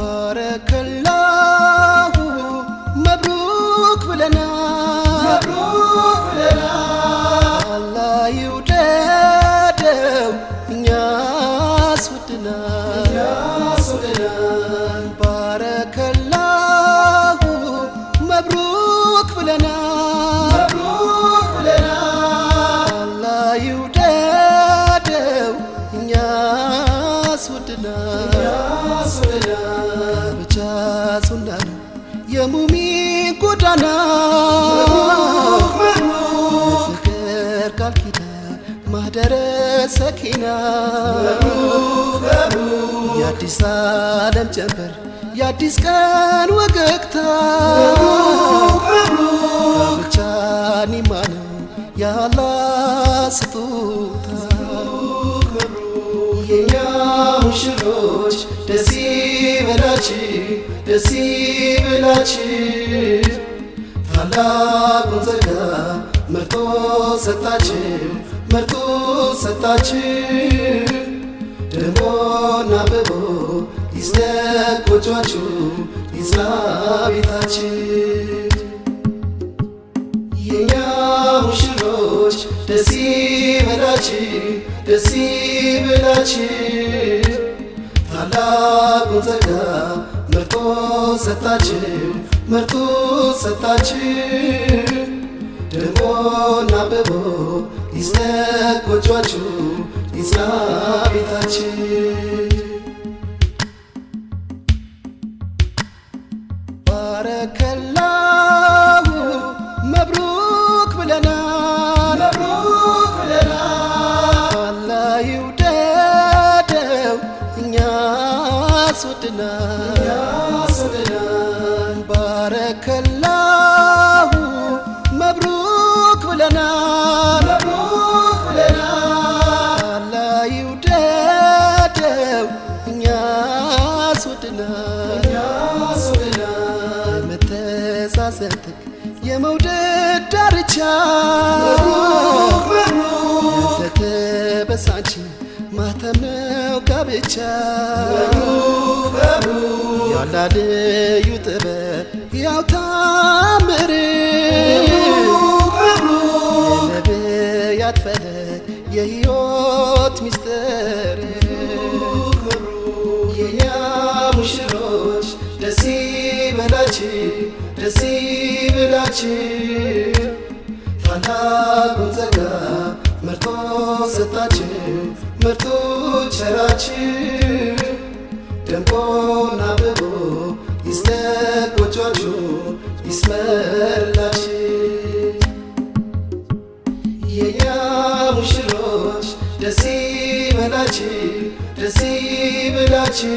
بارك الله مبروك لنا مبروك لنا الله يوددو ناس ودنا بارك الله مبروك لنا مبروك لنا الله يوددو ناس ودنا بجاسنا يا مؤمن قدنا فكر كالكدا مهدر سكينة يا ديسالم جبر يا ديسكان وقتا بجاني مانو يا الله ستوتا يا مشروش دسي بلاتي فلا بنزكا مرتو ستاتي دمو ناببو إزنك وجواتو إزنابيتاتي يا مشروش دسي بلاتي فلا بنزكا مرتو ستاتي دمو ناببو إزنك وجواتو إزنابيتاتي بارك الله مبروك لنا مبروك لنا الله يوددو ناس ودنا بارك الله مبروك لنا مبروك لنا الله يوددو ناس ودنا متساسنتك يا مودد دارچا تتبسانچي ማተምነው ጋብቻ ያላደ ይጥበ ያው ታምር የነብያት ፈለግ የሕይወት ሚስጥር የኛ ሙሽሮች ደስ ይበላችሁ ታላቁን ጸጋ መርጦ ሰጣችሁ መርጦ ቸራችሁ ደምቆና አብቦ ይስደቅ ጎጆአችሁ ይስመርላችሁ የኛ ሙሽሮች ደስ ይበላችሁ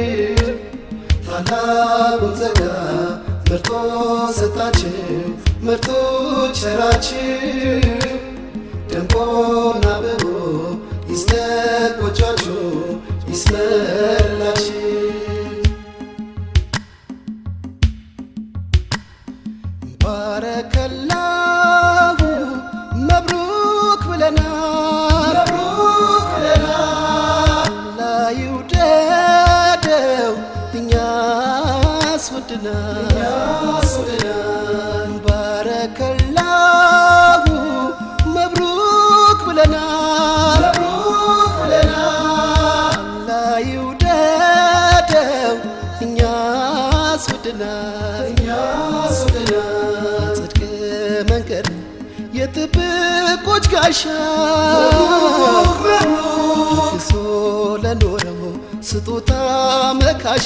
ታላቁን ጸጋ መርጦ ሰጣችሁ መርጦ ቸራችሁ ደምቆና አብቦ ይስደቅ ጎጆአችሁ ይስመርላችሁ بارك الله مبروك لنا مبروك لنا لا يوددو ناس ودنا بارك الله مبروك لنا مبروك لنا لا يوددو ناس ودنا መንገድ የጥብቆች ጋሻ ክሶ ለኖረው ስጦታ መካሻ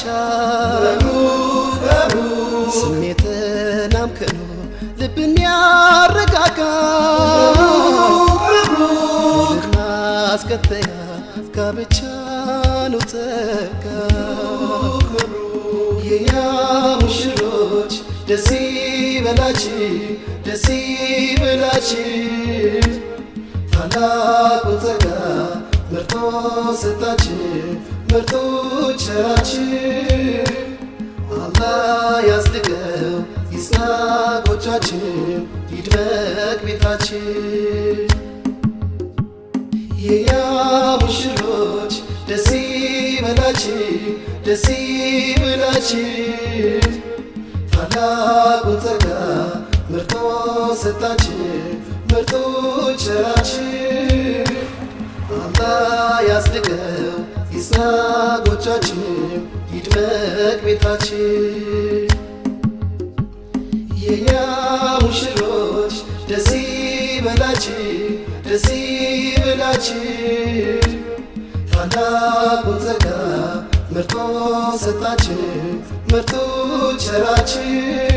ስሜትን አምክኖ ልብን ያረጋጋ ማስከተያ ጋብቻ ነው ጸጋ የኛ ሙሽሮች ደስ ይበላችሁ ታላቁን ጸጋ መርጦ ሰጣችሁ መርጦ ቸራችሁ አላህ ያስድገው ይጽና ጎጆአችሁ ይድመቅ ቤታችሁ የኛ ሙሽሮች ደስ ይበላችሁ ደስ ይበላችሁ ታላቁን ጸጋ መርጦ ሰጣችሁ መርጦ ቸራችሁ አላህ ያስድገው ይጽና ጎቻችሁ ይድመቅ ቤታችሁ የኛ ሙሽሮች ደስ ይበላችሁ ደስ ይበላችሁ ታላቁን ጸጋ መርጦ ሰጣችሁ መርጦ ቸራችሁ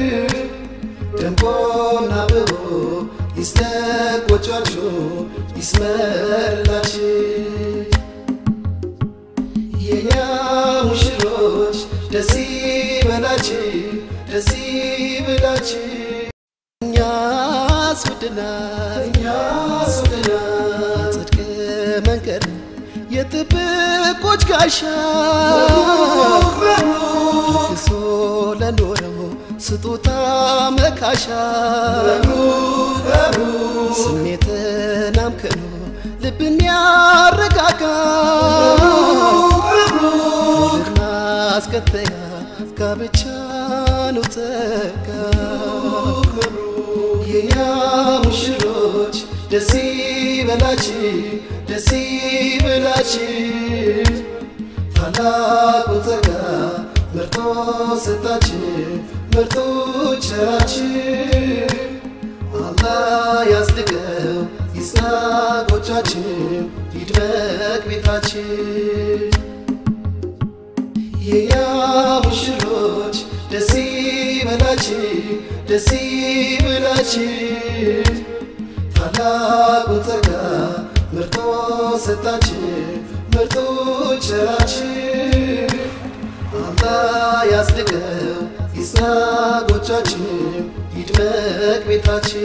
ደምቆና አብቦ ይስደቅ ጎቻችሁ ይስመርላችሁ የኛ ሙሽሮች ደስ ይበላችሁ ደስ ይበላችሁ እኛስ ወደናል ጽድቅ መንገድ የጥብቆች ጋሻ ክሶ ለኖረው ስጦታ መካሻ ስሜትን አምክኖ ልብን ያረጋጋ ማስከተያ ጋብቻ ነው ጸጋ የኛ ሙሽሮች ደስ ይበላችሁ ደስ ይበላችሁ ታላቁን ጸጋ መርጦ ሰጣችሁ መርጦ ቸራችሁ አላህ ያስድገው ይጽና ጎቻችሁ ይድመቅ ቤታችሁ የኛ ሙሽሮች ደስ ይበላችሁ ደስ ይበላችሁ ታላቁን ጸጋ መርጦ ሰጣችሁ መርጦ ቸራችሁ አላህ ያስድገው ይጽና ጎቻችሁ ይድመቅ ቤታችሁ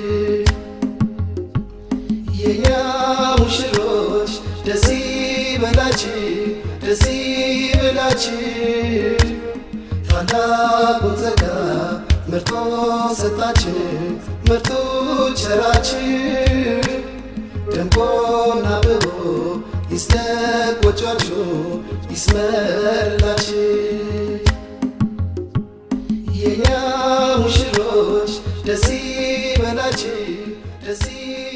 የኛ ሙሽሮች ደስ ይበላችሁ ደስ ይበላችሁ ታላቁን ጸጋ መርጦ ሰጣችሁ መርጦ ቸራችሁ ደምቆና አብቦ ይስደቅ ጎቻችሁ ይስመርላችሁ የኛ ሙሽሮች ደስ ይበላችሁ ደስ